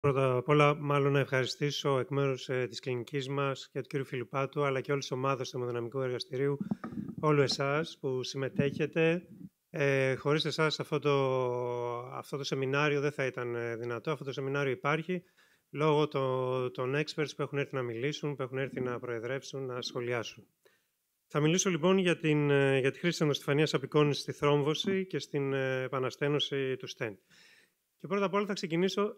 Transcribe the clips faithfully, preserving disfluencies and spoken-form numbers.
Πρώτα απ' όλα, μάλλον να ευχαριστήσω εκ μέρους ε, της κλινικής μας και του κ. Φιλιππάτου, αλλά και όλης της ομάδας του αιμοδυναμικού εργαστηρίου, όλου εσάς που συμμετέχετε. Ε, χωρίς εσάς αυτό το, αυτό το σεμινάριο δεν θα ήταν ε, δυνατό. Αυτό το σεμινάριο υπάρχει λόγω το, των experts που έχουν έρθει να μιλήσουν, που έχουν έρθει να προεδρεύσουν, να σχολιάσουν. Θα μιλήσω λοιπόν για, την, ε, για τη χρήση της ενδοστιφανίας απεικόνησης στη θρόμβωση και στην ε, επαναστένωση του στεντ. Και πρώτα απ' όλα θα ξεκινήσω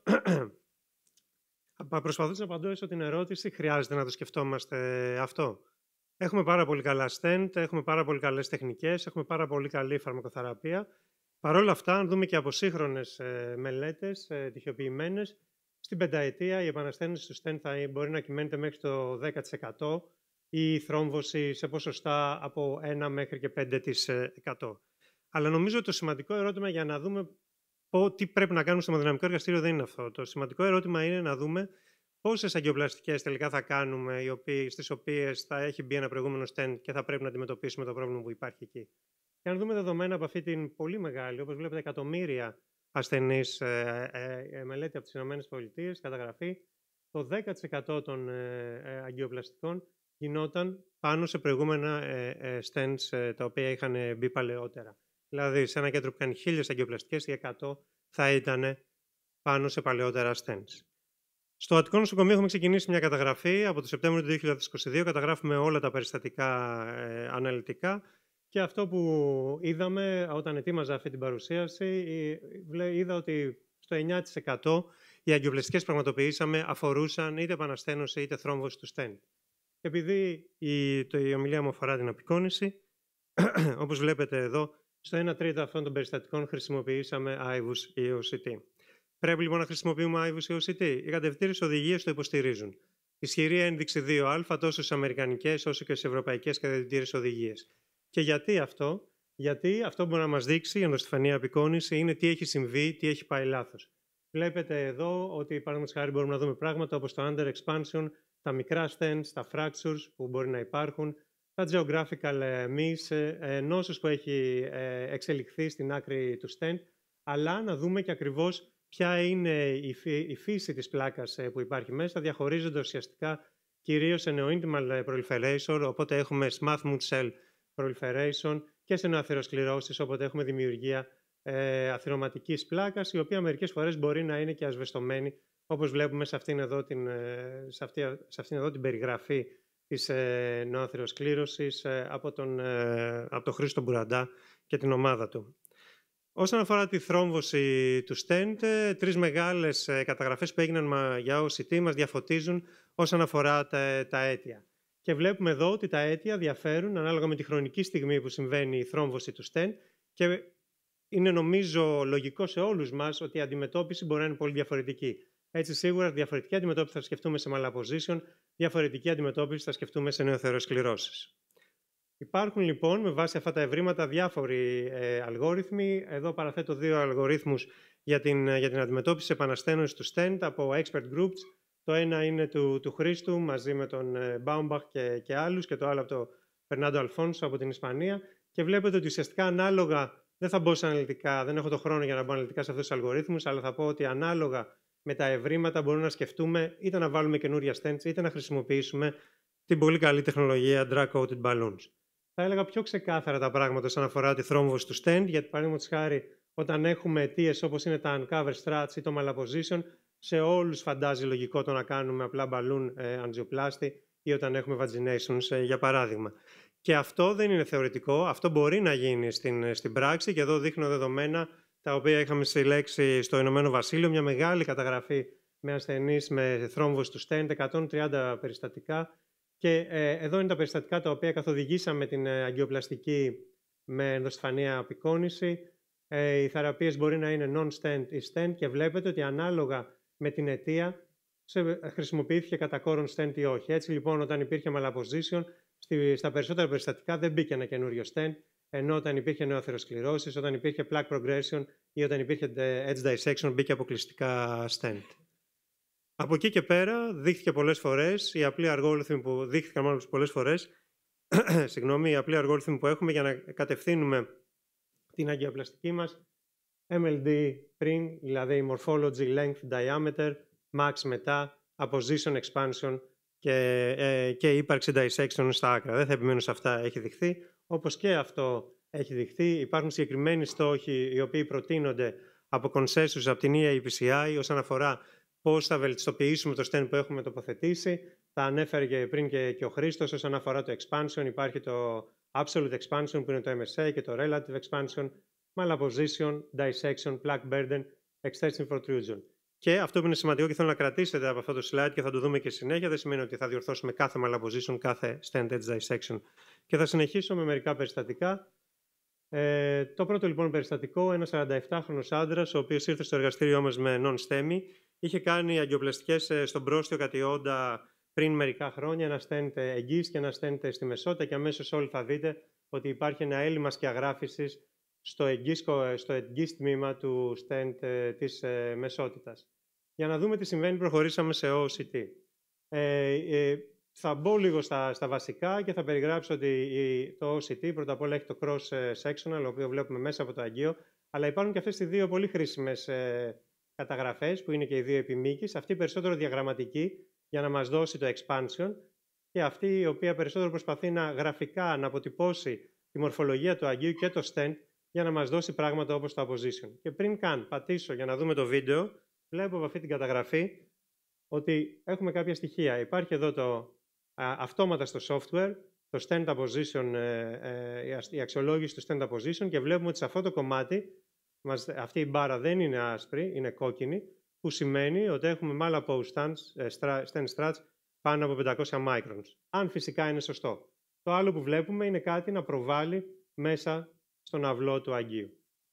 προσπαθούσα να απαντήσω την ερώτηση, χρειάζεται να το σκεφτόμαστε αυτό. Έχουμε πάρα πολύ καλά στεντ, έχουμε πάρα πολύ καλές τεχνικές, έχουμε πάρα πολύ καλή φαρμακοθεραπεία. Παρ' όλα αυτά, αν δούμε και από σύγχρονες ε, μελέτες, ε, τυχιοποιημένες, στην πενταετία η επαναστένωση του στεντ θα μπορεί να κυμαίνεται μέχρι το δέκα τοις εκατό ή η θρόμβωση σε ποσοστά από ένα μέχρι και πέντε τοις εκατό. Αλλά νομίζω ότι το σημαντικό ερώτημα για να δούμε τι πρέπει να κάνουμε στο αιμοδυναμικό εργαστήριο δεν είναι αυτό. Το σημαντικό ερώτημα είναι να δούμε πόσες αγκιοπλαστικές τελικά θα κάνουμε, οι οποίες, στις οποίες θα έχει μπει ένα προηγούμενο στεντ και θα πρέπει να αντιμετωπίσουμε το πρόβλημα που υπάρχει εκεί. Και αν δούμε δεδομένα από αυτή την πολύ μεγάλη, όπως βλέπετε, εκατομμύρια ασθενείς ε, ε, ε, μελέτη από τις ΗΠΑ, καταγραφή, το δέκα τοις εκατό των ε, ε, αγκιοπλαστικών γινόταν πάνω σε προηγούμενα ε, ε, stents ε, τα οποία είχαν μπει παλαιότερα. Δηλαδή, σε ένα κέντρο που κάνει χίλιες αγκιοπλαστικές, οι εκατό θα ήταν πάνω σε παλαιότερα stents. Στο Αττικό Νοσοκομείο έχουμε ξεκινήσει μια καταγραφή. Από το Σεπτέμβριο του δύο χιλιάδες είκοσι δύο καταγράφουμε όλα τα περιστατικά ε, αναλυτικά και αυτό που είδαμε όταν ετοίμαζα αυτή την παρουσίαση, είδα ότι στο εννιά τοις εκατό οι αγκιοπλαστικές που πραγματοποιήσαμε αφορούσαν είτε επαναστένωση είτε θρόμβωση του στεντ. Επειδή η, το, η ομιλία μου αφορά την απεικόνηση, όπως βλέπετε εδώ, στο ένα τρίτο αυτών των περιστατικών χρησιμοποιήσαμε άιβους ή ο σι τι. Πρέπει λοιπόν να χρησιμοποιούμε άιβους ή ο σι τι. Οι κατευθυντήριες οδηγίες το υποστηρίζουν. Ισχυρή ένδειξη δύο α τόσο στις αμερικανικές όσο και στις ευρωπαϊκές κατευθυντήριες οδηγίες. Και γιατί αυτό? Γιατί αυτό που μπορεί να μας δείξει η ενδοστιφανή απεικόνηση είναι τι έχει συμβεί, τι έχει πάει λάθος. Βλέπετε εδώ ότι παραδείγματος χάρη μπορούμε να δούμε πράγματα όπως το under expansion, τα μικρά stents, τα fractures που μπορεί να υπάρχουν, τα geographical miss, νόσους που έχει εξελιχθεί στην άκρη του stent, αλλά να δούμε και ακριβώς ποια είναι η φύση της πλάκας που υπάρχει μέσα, διαχωρίζονται ουσιαστικά κυρίως σε neo-intimal proliferation, οπότε έχουμε smooth cell proliferation και σε νεοαθυροσκληρώσεις, όποτε έχουμε δημιουργία ε, αθυρωματικής πλάκας, η οποία μερικές φορές μπορεί να είναι και ασβεστομένη, όπως βλέπουμε σε αυτήν εδώ την, σε αυτή, σε αυτήν εδώ την περιγραφή της ε, νεοαθυροσκλήρωσης ε, από, τον, ε, από τον Χρήστο Μπουραντά και την ομάδα του. Όσον αφορά τη θρόμβωση του στεντ, τρεις μεγάλες ε, καταγραφές που έγιναν για ο σι τι μας διαφωτίζουν όσον αφορά τα, τα αίτια. Και βλέπουμε εδώ ότι τα αίτια διαφέρουν ανάλογα με τη χρονική στιγμή που συμβαίνει η θρόμβωση του στεντ και είναι νομίζω λογικό σε όλους μας ότι η αντιμετώπιση μπορεί να είναι πολύ διαφορετική. Έτσι, σίγουρα διαφορετική αντιμετώπιση θα σκεφτούμε σε malposition, διαφορετική αντιμετώπιση θα σκεφτούμε σε νεοαθεροσκληρώσεις. Υπάρχουν λοιπόν με βάση αυτά τα ευρήματα διάφοροι ε, αλγόριθμοι. Εδώ παραθέτω δύο αλγορίθμους για την, για την αντιμετώπιση επαναστένωσης του στεντ από expert groups. Το ένα είναι του, του Χρήστου μαζί με τον Μπάουμπαχ και, και άλλους και το άλλο από τον Φερνάντο Αλφόνσο από την Ισπανία. Και βλέπετε ότι ουσιαστικά ανάλογα, δεν θα μπω σε αναλυτικά, δεν έχω το χρόνο για να μπω αναλυτικά σε αυτούς τους αλγορίθμους, αλλά θα πω ότι ανάλογα με τα ευρήματα μπορούμε να σκεφτούμε είτε να βάλουμε καινούρια stents είτε να χρησιμοποιήσουμε την πολύ καλή τεχνολογία drug-coated balloons. Θα έλεγα πιο ξεκάθαρα τα πράγματα όσον αφορά τη θρόμβωση του στεντ, γιατί παραδείγματος χάρη όταν έχουμε αιτίες όπως είναι τα uncover struts ή το malposition, σε όλους φαντάζει λογικό το να κάνουμε απλά balloon ε, angioplasty ή όταν έχουμε vaginations ε, για παράδειγμα. Και αυτό δεν είναι θεωρητικό, αυτό μπορεί να γίνει στην, στην πράξη και εδώ δείχνω δεδομένα τα οποία είχαμε συλλέξει στο Ηνωμένο Βασίλειο, μια μεγάλη καταγραφή με ασθενείς με θρόμβωση του στεντ, εκατόν τριάντα περιστατικά. Και ε, εδώ είναι τα περιστατικά τα οποία καθοδηγήσαμε την ε, αγκιοπλαστική με ενδοστιφανία απεικόνηση. Ε, οι θεραπείες μπορεί να είναι non-stent ή stent και βλέπετε ότι ανάλογα με την αιτία σε, χρησιμοποιήθηκε κατά κόρον stent ή όχι. Έτσι λοιπόν όταν υπήρχε malposition, στη, στα περισσότερα περιστατικά δεν μπήκε ένα καινούριο stent, ενώ όταν υπήρχε νεοαθυροσκληρώσεις, όταν υπήρχε plaque progression ή όταν υπήρχε edge dissection μπήκε αποκλειστικά stent. Από εκεί και πέρα δείχθηκε πολλές φορές, οι απλοί αλγόριθμοι που δείχθηκαν μάλλον πολλές φορές, συγγνώμη, οι απλοί αλγόριθμοι που έχουμε για να κατευθύνουμε την αγκιοπλαστική μας εμ ελ ντι πριν, δηλαδή Morphology, Length, Diameter, max μετά, position expansion και, ε, και ύπαρξη dissection στα άκρα. Δεν θα επιμείνω σε αυτά, έχει δειχθεί. Όπως και αυτό έχει δειχθεί, υπάρχουν συγκεκριμένοι στόχοι οι οποίοι προτείνονται από consensus από την ι έι πι σι άι όσον αφορά πώς θα βελτιστοποιήσουμε το stand που έχουμε τοποθετήσει. Τα ανέφερε και πριν και, και ο Χρήστος όσον αφορά το expansion. Υπάρχει το absolute expansion που είναι το εμ ες έι και το relative expansion, malposition, dissection, plaque burden, extension protrusion. Και αυτό που είναι σημαντικό και θέλω να κρατήσετε από αυτό το slide και θα το δούμε και συνέχεια, δεν σημαίνει ότι θα διορθώσουμε κάθε malposition, κάθε stand edge dissection. Και θα συνεχίσω με μερικά περιστατικά. Ε, το πρώτο λοιπόν περιστατικό, ένας σαρανταεπτάχρονος άντρας, ο οποίος ήρθε στο εργαστήριό μας με non-STEMI, είχε κάνει αγκιοπλαστικές στον πρόστιο κατιόντα πριν μερικά χρόνια, ένα stent εγγύης και ένα stent στη μεσότητα και αμέσως όλοι θα δείτε ότι υπάρχει ένα έλλειμμα σκιαγράφησης στο εγγύς, στο εγγύς τμήμα του stent της ε, μεσότητας. Για να δούμε τι συμβαίνει, προχωρήσαμε σε ο σι τι. Ε, ε, θα μπω λίγο στα, στα βασικά και θα περιγράψω ότι η, το ο σι τι πρώτα απ' όλα έχει το cross-sectional, το οποίο βλέπουμε μέσα από το αγγείο, αλλά υπάρχουν και αυτές οι δύο πολύ χρήσιμες ε, καταγραφές, που είναι και οι δύο επιμήκεις, αυτή περισσότερο διαγραμματική για να μας δώσει το expansion και αυτή η οποία περισσότερο προσπαθεί να γραφικά να αποτυπώσει τη μορφολογία του αγγείου και το stent για να μας δώσει πράγματα όπως το position. Και πριν καν πατήσω για να δούμε το βίντεο, βλέπω από αυτή την καταγραφή ότι έχουμε κάποια στοιχεία. Υπάρχει εδώ το α, αυτόματα στο software, το stand position, ε, ε, η αξιολόγηση του stand position και βλέπουμε ότι σε αυτό το κομμάτι, μας, αυτή η μπάρα δεν είναι άσπρη, είναι κόκκινη, που σημαίνει ότι έχουμε malapose stands, ε, stand struts πάνω από πεντακόσια microns. Αν φυσικά είναι σωστό. Το άλλο που βλέπουμε είναι κάτι να προβάλλει μέσα στον αυλό του αγγείου.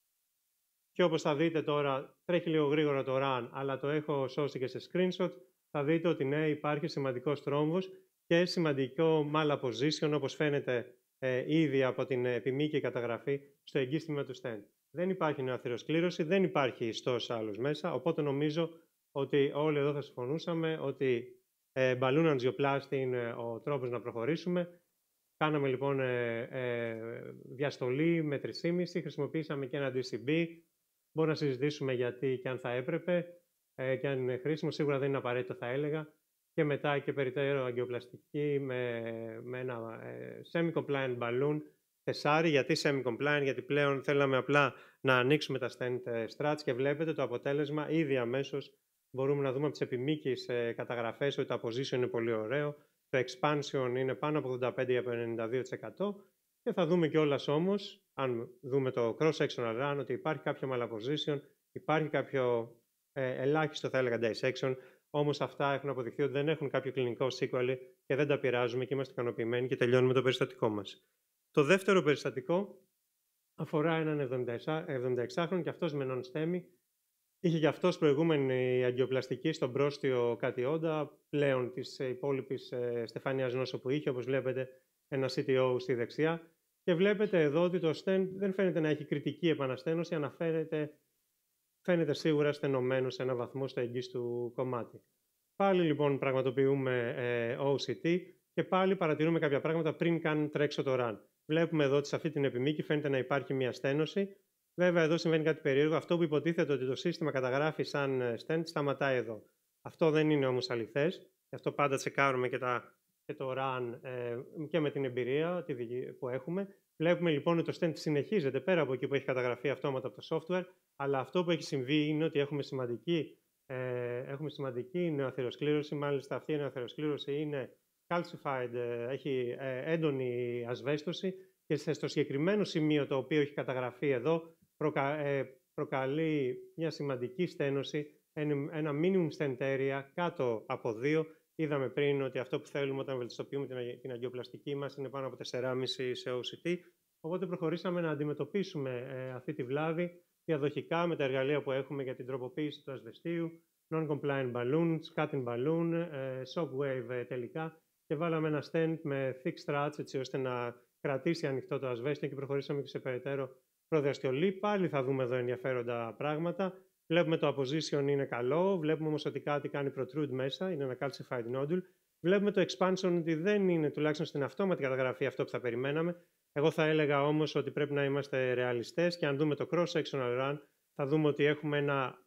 Και όπως θα δείτε τώρα, τρέχει λίγο γρήγορα το run, αλλά το έχω σώσει και σε screenshot, θα δείτε ότι ναι, υπάρχει σημαντικός θρόμβος και σημαντικό malposition, όπως φαίνεται ε, ήδη από την επιμήκη καταγραφή στο εγκύστημα του stent. Δεν υπάρχει νεοαθυροσκλήρωση, δεν υπάρχει ιστός άλλος μέσα, οπότε νομίζω ότι όλοι εδώ θα συμφωνούσαμε ότι ε, balloon angioplasty είναι ο τρόπος να προχωρήσουμε. Κάναμε λοιπόν ε, ε, διαστολή με τρία κόμμα πέντε, χρησιμοποίησαμε και ένα ντι σι μπι. Μπορούμε να συζητήσουμε γιατί και αν θα έπρεπε ε, και αν είναι χρήσιμο. Σίγουρα δεν είναι απαραίτητο, θα έλεγα. Και μετά και περιττέρω αγκιοπλαστική με, με ένα ε, semi-compliant balloon τεσσάρι. Γιατί semi-compliant? Γιατί πλέον θέλαμε απλά να ανοίξουμε τα stent struts και βλέπετε το αποτέλεσμα ήδη αμέσως. Μπορούμε να δούμε από τις επιμήκεις ε, καταγραφές ότι το position είναι πολύ ωραίο. Το expansion είναι πάνω από ογδόντα πέντε από ενενήντα δύο τοις εκατό και θα δούμε κιόλας όμως, αν δούμε το cross-sectional run, ότι υπάρχει κάποιο malposition, υπάρχει κάποιο ε, ελάχιστο θα έλεγα dissection, όμως αυτά έχουν αποδειχθεί ότι δεν έχουν κάποιο κλινικό sequelae και δεν τα πειράζουμε και είμαστε ικανοποιημένοι και τελειώνουμε το περιστατικό μας. Το δεύτερο περιστατικό αφορά έναν εβδομηνταεξάχρονο και αυτός με non-STEMI. Είχε και αυτός προηγούμενη αγκιοπλαστική στον πρόστιο κατιόντα, πλέον της υπόλοιπης ε, στεφανίας νόσο που είχε, όπως βλέπετε ένα σι τι ο στη δεξιά. Και βλέπετε εδώ ότι το stent δεν φαίνεται να έχει κριτική επαναστένωση, αναφέρεται, φαίνεται σίγουρα στενωμένο σε ένα βαθμό στο εγγύς του κομμάτι. Πάλι λοιπόν πραγματοποιούμε ε, ο σι τι και πάλι παρατηρούμε κάποια πράγματα πριν καν τρέξω το run. Βλέπουμε εδώ ότι σε αυτή την επιμήκη φαίνεται να υπάρχει μια στένωση. Βέβαια, εδώ συμβαίνει κάτι περίεργο. Αυτό που υποτίθεται ότι το σύστημα καταγράφει σαν stent σταματάει εδώ. Αυτό δεν είναι όμως αληθές. Γι' αυτό πάντα τσεκάρουμε και, τα, και το run ε, και με την εμπειρία που έχουμε. Βλέπουμε λοιπόν ότι το stent συνεχίζεται πέρα από εκεί που έχει καταγραφεί αυτόματα από το software. Αλλά αυτό που έχει συμβεί είναι ότι έχουμε σημαντική, ε, έχουμε σημαντική νεοαθυροσκλήρωση. Μάλιστα, αυτή η νεοαθυροσκλήρωση είναι calcified, ε, έχει ε, έντονη ασβέστωση. Και στο συγκεκριμένο σημείο το οποίο έχει καταγραφεί εδώ, προκα, ε, προκαλεί μια σημαντική στένωση, ένα minimum stent area κάτω από δύο. Είδαμε πριν ότι αυτό που θέλουμε όταν βελτιστοποιούμε την, την αγκιοπλαστική μας είναι πάνω από τέσσερα κόμμα πέντε σε ο σι τι. Οπότε προχωρήσαμε να αντιμετωπίσουμε ε, αυτή τη βλάβη διαδοχικά με τα εργαλεία που έχουμε για την τροποποίηση του ασβεστίου, non-compliant balloons, cutting balloon, ε, shockwave ε, τελικά και βάλαμε ένα stent με thick struts έτσι ώστε να κρατήσει ανοιχτό το ασβέστιο και προχωρήσαμε και σε περαιτέρω προδιαστολή. Πάλι θα δούμε εδώ ενδιαφέροντα πράγματα. Βλέπουμε το position είναι καλό, βλέπουμε όμως ότι κάτι κάνει protrude μέσα, είναι ένα calcified nodule. Βλέπουμε το expansion ότι δεν είναι τουλάχιστον στην αυτόματη καταγραφή αυτό που θα περιμέναμε. Εγώ θα έλεγα όμως ότι πρέπει να είμαστε ρεαλιστές και αν δούμε το cross-sectional run θα δούμε ότι έχουμε ένα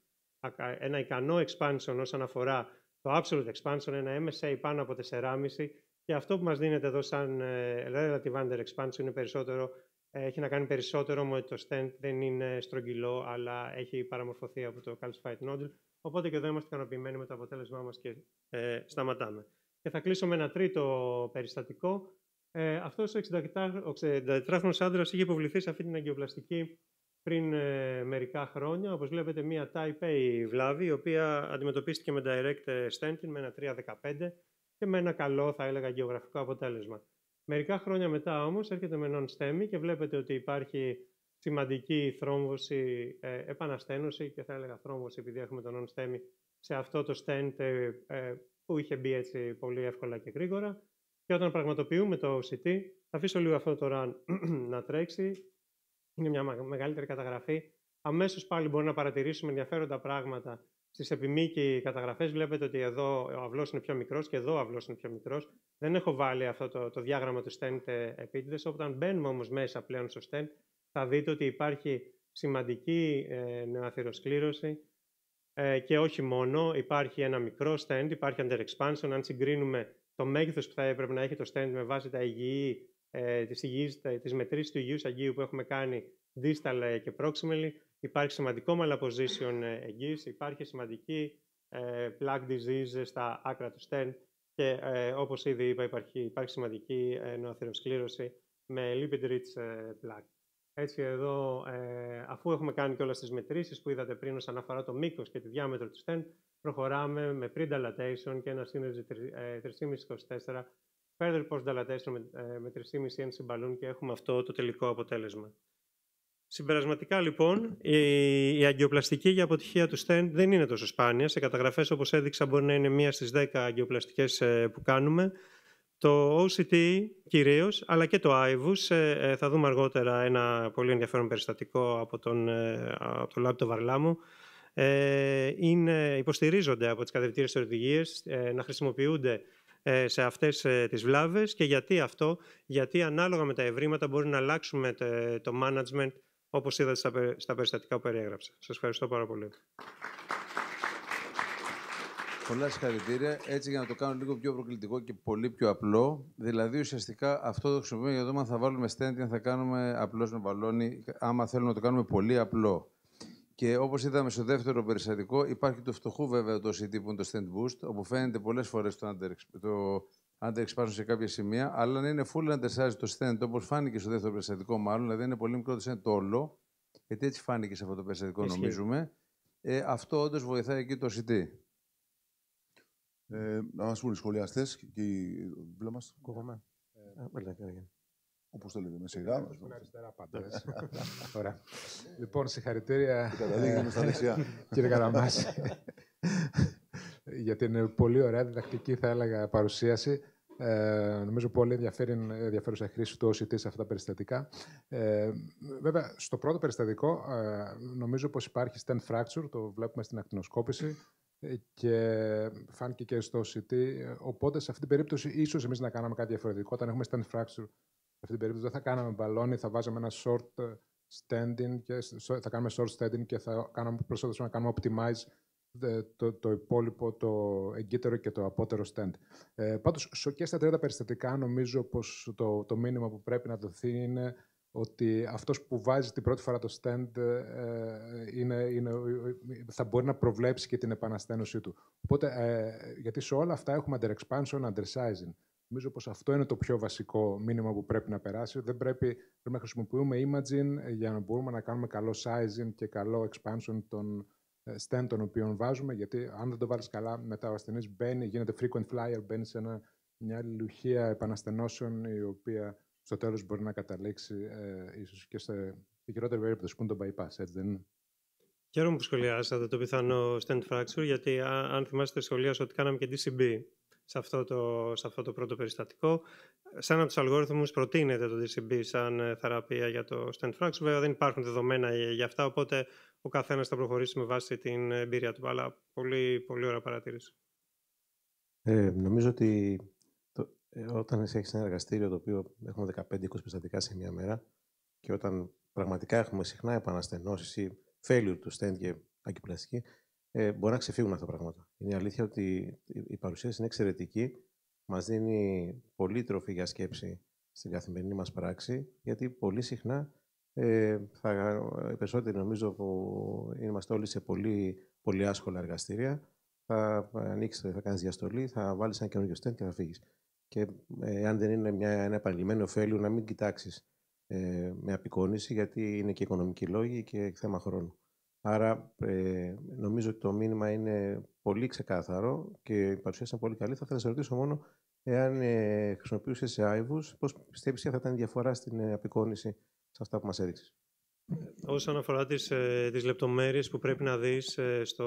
ένα ικανό expansion όσον αφορά το absolute expansion, ένα εμ ες έι πάνω από τέσσερα κόμμα πέντε, και αυτό που μας δίνεται εδώ σαν relative under expansion είναι περισσότερο, έχει να κάνει περισσότερο με το stent δεν είναι στρογγυλό, αλλά έχει παραμορφωθεί από το calcified nodule. Οπότε και εδώ είμαστε ικανοποιημένοι με το αποτέλεσμά μας και ε, σταματάμε. Και θα κλείσω με ένα τρίτο περιστατικό. Ε, αυτός ο εξηντατετράχρονος άντρας είχε υποβληθεί σε αυτή την αγκιοπλαστική πριν ε, μερικά χρόνια. Όπως βλέπετε, μια Type A βλάβη, η οποία αντιμετωπίστηκε με direct stenting με ένα τρία δεκαπέντε και με ένα καλό, θα έλεγα, γεωγραφικό αποτέλεσμα. Μερικά χρόνια μετά όμως έρχεται με non-STEMI και βλέπετε ότι υπάρχει σημαντική θρόμβωση, ε, επαναστένωση και θα έλεγα θρόμβωση επειδή έχουμε το non-STEMI σε αυτό το stent ε, ε, που είχε μπει έτσι πολύ εύκολα και γρήγορα. Και όταν πραγματοποιούμε το ο σι τι, θα αφήσω λίγο αυτό το run να τρέξει. Είναι μια μεγαλύτερη καταγραφή. Αμέσως πάλι μπορούμε να παρατηρήσουμε ενδιαφέροντα πράγματα στις επιμήκη καταγραφές. Βλέπετε ότι εδώ ο αυλός είναι πιο μικρός και εδώ ο αυλός είναι πιο μικρός. Δεν έχω βάλει αυτό το, το διάγραμμα του stent επίτηδες. Όταν μπαίνουμε όμως μέσα πλέον στο stent, θα δείτε ότι υπάρχει σημαντική ε, νεοαθυροσκλήρωση ε, και όχι μόνο. Υπάρχει ένα μικρό stent, υπάρχει under expansion. Αν συγκρίνουμε το μέγεθος που θα έπρεπε να έχει το stent με βάση τα υγιή, ε, τις, υγιείς, τις μετρήσεις του υγιούς αγγείου που έχουμε κάνει distal και proximally, υπάρχει σημαντικό malposition εγγύης, υπάρχει σημαντική ε, plaque disease στα άκρα του stent και ε, όπως ήδη είπα υπάρχει, υπάρχει σημαντική ε, νοαθυροσκλήρωση με lipid rich ε, plaque. Έτσι εδώ, ε, αφού έχουμε κάνει και όλες τις μετρήσεις που είδατε πριν όσον αφορά το μήκος και τη διάμετρο του stent, προχωράμε με pre-dilatation και ένα synergy τρία κόμμα πέντε είκοσι τέσσερα, further post-dilatation με, ε, με τρία κόμμα πέντε εν σι balloon και έχουμε αυτό το τελικό αποτέλεσμα. Συμπερασματικά λοιπόν, η, η αγκιοπλαστική για αποτυχία του stent δεν είναι τόσο σπάνια. Σε καταγραφές όπως έδειξα μπορεί να είναι μία στις δέκα αγκιοπλαστικές ε, που κάνουμε. Το ο σι τι κυρίως, αλλά και το άι βους, ε, θα δούμε αργότερα ένα πολύ ενδιαφέρον περιστατικό από, τον, ε, από το Lab του Βαρλάμου. Ε, είναι, υποστηρίζονται από τις κατευθυντήριες οδηγίες ε, να χρησιμοποιούνται ε, σε αυτές ε, τις βλάβες. Και γιατί αυτό? Γιατί ανάλογα με τα ευρήματα μπορεί να αλλάξουμε το, το management, όπως είδατε στα, στα περιστατικά που περιέγραψα. Σας ευχαριστώ πάρα πολύ. Πολλά συγχαρητήρια. Έτσι, για να το κάνω λίγο πιο προκλητικό και πολύ πιο απλό, δηλαδή ουσιαστικά αυτό το χρησιμοποιούμε για το αν θα βάλουμε stenting, θα κάνουμε απλώς με μπαλόνι, άμα θέλουμε να το κάνουμε πολύ απλό. Και όπως είδαμε στο δεύτερο περιστατικό, υπάρχει το φτωχού βέβαια το ο σι τι που είναι το stent boost, όπου φαίνεται πολλές φορές το under, το under expansion σε κάποια σημεία, αλλά αν είναι full undersize το stent, όπως φάνηκε στο δεύτερο περιστατικό, μάλλον, δηλαδή είναι πολύ μικρό το stent το όλο, γιατί έτσι φάνηκε σε αυτό το περιστατικό, Ισχύει. νομίζουμε. Ε, αυτό όντως βοηθάει εκεί το ο σι τι. Ε, να μας πούν οι σχολιαστές και οι δουλειά μας. Κόβομαι. Όπως το λέτε, με σιγά. Στην αριστερά πάντως. Ωραία. Λοιπόν, συγχαρητήρια, Καταλήγουμε στα δεξιά. κύριε Καραμάση, για την πολύ ωραία διδακτική, θα έλεγα, παρουσίαση. Ε, νομίζω πολύ ενδιαφέρουσα χρήση του ο σι τι σε αυτά τα περιστατικά. Ε, βέβαια, στο πρώτο περιστατικό, ε, νομίζω πως υπάρχει stent fracture, το βλέπουμε στην ακτινοσκόπηση, και φάνηκε και στο ο σι τι. Οπότε, σε αυτή την περίπτωση, ίσως εμείς να κάναμε κάτι διαφορετικό. Όταν έχουμε stent fracture, σε αυτή την περίπτωση δεν θα κάναμε μπαλόνι, θα βάζαμε ένα short standing και θα κάνουμε short standing και θα κάναμε προσπαθήσουμε να κάνουμε optimize το, το υπόλοιπο, το εγκύτερο και το απότερο stand. Ε, πάντως, και στα τριάντα περιστατικά, νομίζω πως το, το μήνυμα που πρέπει να δοθεί είναι ότι αυτός που βάζει την πρώτη φορά το stand ε, είναι, είναι, θα μπορεί να προβλέψει και την επαναστένωσή του. Οπότε, ε, γιατί σε όλα αυτά έχουμε under expansion, under sizing. Νομίζω πως αυτό είναι το πιο βασικό μήνυμα που πρέπει να περάσει. Δεν πρέπει, πρέπει να χρησιμοποιούμε imaging για να μπορούμε να κάνουμε καλό sizing και καλό expansion των stent των οποίων βάζουμε, γιατί αν δεν το βάλεις καλά, μετά ο ασθενής μπαίνει, γίνεται frequent flyer, μπαίνει σε ένα, μια αλληλουχία επαναστενώσεων, η οποία στο τέλος μπορεί να καταλήξει ε, ίσως και σε χειρότερη περίπτωση που είναι το bypass, έτσι δεν είναι? Χαίρομαι που σχολιάσατε το πιθανό stent fracture, γιατί αν θυμάστε σχολιάσα ότι κάναμε και ντι σι μπι σε αυτό το, σε αυτό το πρώτο περιστατικό. Σαν από τους αλγόριθμους προτείνεται το ντι σι μπι σαν θεραπεία για το stent fracture. Βέβαια δεν υπάρχουν δεδομένα για αυτά, οπότε ο καθένας θα προχωρήσει με βάση την εμπειρία του. Αλλά πολύ, πολύ ωραία παρατήρηση. Ε, νομίζω ότι το, ε, όταν εσύ έχεις ένα εργαστήριο το οποίο έχουμε δεκαπέντε είκοσι περιστατικά σε μία μέρα και όταν πραγματικά έχουμε συχνά επαναστενώσεις ή failure του stent και αγκιοπλαστική, ε, μπορεί να ξεφύγουν αυτά τα πράγματα. Είναι αλήθεια ότι η παρουσίαση είναι εξαιρετική. Μας δίνει πολύ τροφή για σκέψη στην καθημερινή μας πράξη, γιατί πολύ συχνά ε, θα, οι περισσότεροι νομίζω που είμαστε όλοι σε πολύ, πολύ άσχολα εργαστήρια, θα ανοίξεις, θα κάνεις διαστολή, θα βάλεις ένα καινούργιο stand και θα φύγεις. Και ε, αν δεν είναι μια, ένα επανειλημμένο ωφέλιο, να μην κοιτάξεις ε, με απεικόνηση, γιατί είναι και οικονομικοί λόγοι και θέμα χρόνου. Άρα ε, νομίζω ότι το μήνυμα είναι πολύ ξεκάθαρο και η παρουσίαση είναι πολύ καλή. Θα ήθελα να σε ρωτήσω μόνο εάν ε, χρησιμοποιούσε σε άιβους, πώς πιστεύεις θα ήταν η διαφορά στην ε, απεικόνηση σε αυτά που μας έδειξες. Όσον αφορά τις, ε, τις λεπτομέρειες που πρέπει να δεις ε, στο,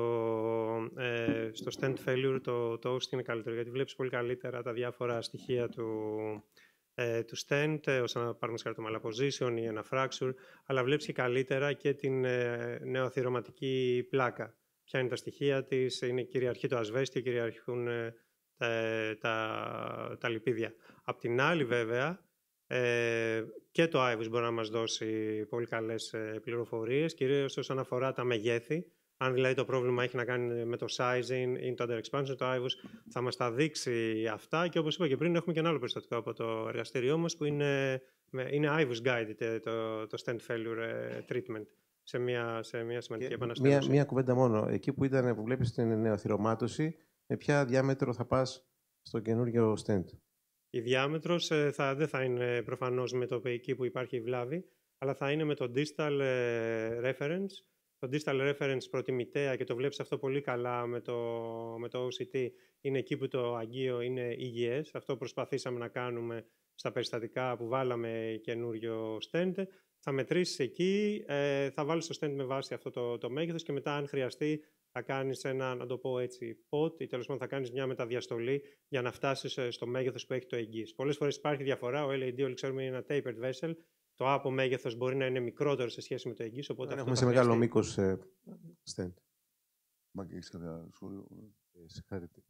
ε, στο stand failure, το, το host είναι καλύτερο, γιατί βλέπεις πολύ καλύτερα τα διάφορα στοιχεία του, ε, του stand, ε, όσον να πάρουμε το malposition ή ένα fracture, αλλά βλέπεις και καλύτερα και την ε, νεοαθυρωματική πλάκα. Ποια είναι τα στοιχεία της, είναι κυριαρχεί το ασβέστιο, κυριαρχούν ε, τα, τα, τα λιπίδια. Απ' την άλλη βέβαια, Ε, και το άιβους μπορεί να μας δώσει πολύ καλές ε, πληροφορίες, κυρίως όσον αφορά τα μεγέθη. Αν δηλαδή το πρόβλημα έχει να κάνει με το sizing ή το under expansion, το άιβους θα μας τα δείξει αυτά. Και όπως είπα και πριν, έχουμε και ένα άλλο περιστατικό από το εργαστήριό μας που είναι, είναι άιβους guided το, το stand failure treatment σε μια, σε μια σημαντική επαναστάτωση. Μία, μία κουβέντα μόνο. Εκεί που, ήταν, που βλέπεις την νεοαθυρωμάτωση, με ποια διάμετρο θα πας στο καινούργιο stand? Η διάμετρος θα, δεν θα είναι προφανώς με το εκεί που υπάρχει η βλάβη, αλλά θα είναι με το distal reference. Το distal reference προτιμητέα, και το βλέπεις αυτό πολύ καλά με το, με το ο σι τι, είναι εκεί που το αγγείο είναι υγιές. Αυτό προσπαθήσαμε να κάνουμε στα περιστατικά που βάλαμε καινούριο stand. Θα μετρήσεις εκεί, θα βάλεις το stand με βάση αυτό το, το μέγεθος και μετά αν χρειαστεί θα κάνεις ένα, να το πω έτσι, pot ή τέλος πάντων θα κάνεις μια μεταδιαστολή για να φτάσεις στο μέγεθος που έχει το εγγύς. Πολλές φορές υπάρχει διαφορά. Ο ελ έι ντι, όλοι ξέρουμε, είναι ένα tapered vessel. Το άπο μέγεθος μπορεί να είναι μικρότερο σε σχέση με το εγγύς. Οπότε έχουμε σε μεγάλο μήκος ε, stand. Μάκη, έχεις κάποια σχόλιο? Ε, συγχαρητήρια.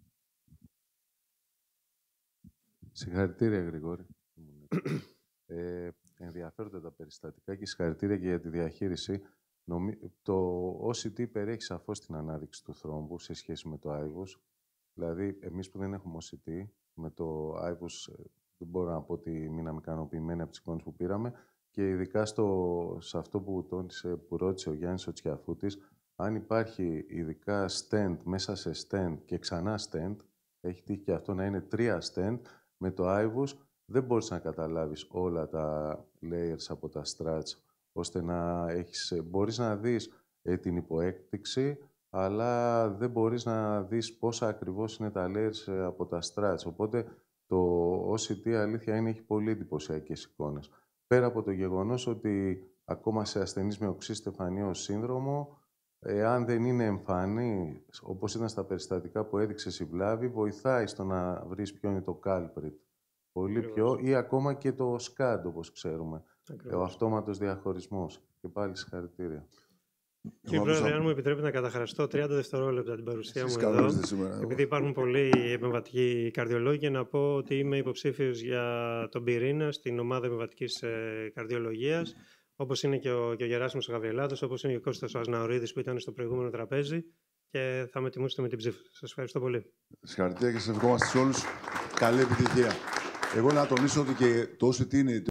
Συγχαρητήρια, Γρηγόρη. ε, ενδιαφέρονται τα περιστατικά και συγχαρητήρια και για τη διαχείριση. Το ο σι τι περιέχει σαφώς την ανάδειξη του θρόμβου σε σχέση με το άιβους. Δηλαδή, εμείς που δεν έχουμε ο σι τι, με το άιβους δεν μπορώ να πω ότι μείναμε ικανοποιημένοι από τις εικόνες που πήραμε και ειδικά στο, σε αυτό που τόνισε, που ρώτησε ο Γιάννης ο Τσιαφούτης, αν υπάρχει ειδικά stand μέσα σε stand και ξανά stand, έχει τύχει και αυτό να είναι τρία stand, με το άιβους δεν μπορείς να καταλάβεις όλα τα layers από τα struts, ώστε να έχεις, μπορείς να δεις ε, την υποέκτηξη, αλλά δεν μπορείς να δεις πόσα ακριβώς είναι τα layers ε, από τα struts. Οπότε το ο σι τι αλήθεια είναι έχει πολύ εντυπωσιακές εικόνες. Πέρα από το γεγονός ότι ακόμα σε ασθενείς με οξύ στεφανιό σύνδρομο, εάν δεν είναι εμφανή, όπως ήταν στα περιστατικά που έδειξε η βλάβη, βοηθάει στο να βρεις ποιο είναι το culprit. Πολύ πιο, ή ακόμα και το σκάντ, όπως ξέρουμε. Ακριβώς. Ο αυτόματος διαχωρισμός. Και πάλι συγχαρητήρια. Κύριε Πρόεδρε, αν μου επιτρέπετε να καταχραστώ τριάντα δευτερόλεπτα την παρουσία μου εδώ, σήμερα, επειδή υπάρχουν πολλοί επεμβατικοί καρδιολόγοι, να πω ότι είμαι υποψήφιος για τον πυρήνα στην ομάδα επεμβατικής καρδιολογίας, όπως είναι και ο, και ο Γεράσιμος ο Γαβριελάδος, όπως είναι και ο Κώστας ο Ασναωρίδης που ήταν στο προηγούμενο τραπέζι, και θα με τιμούσετε με την ψήφο. Σας ευχαριστώ πολύ. Συγχαρητήρια και σας ευχόμαστε σε όλους. Καλή επιτυχία. Εγώ να τονίσω ότι και το ο σι τι είναι